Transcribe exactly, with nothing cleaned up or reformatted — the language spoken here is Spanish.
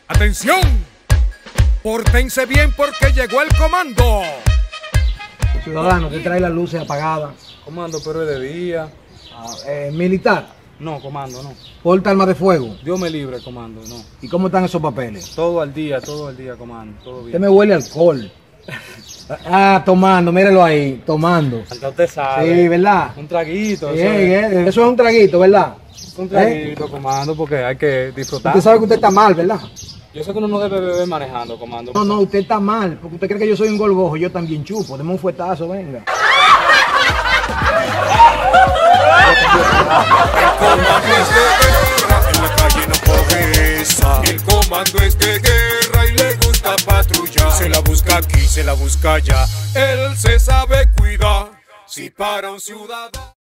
¡Atención! Pórtense bien porque llegó el comando. Ciudadano, que trae las luces apagadas. Comando, pero es de día. Ah, eh, militar, No, comando, no. porta arma de fuego. Dios me libre, comando, no. ¿Y cómo están esos papeles? Todo al día, todo al día, comando, todo Usted bien. me huele a alcohol. Ah, tomando, mírelo ahí, tomando. Hasta usted sabe. Sí, ¿verdad? Un traguito, Sí, eso, es, eh, eso es un traguito, ¿verdad? un traguito, comando, porque hay que disfrutar. Usted sabe que usted está mal, ¿verdad? Yo sé que uno no debe beber manejando, comando. No, no, usted está mal, porque usted cree que yo soy un golgojo, yo también chupo. Deme un fuetazo, venga. Comando es de guerra, en la calle no coge esa. El comando es de guerra y le gusta patrullar. Se la busca aquí, se la busca allá. Él se sabe cuidar. Si para un ciudadano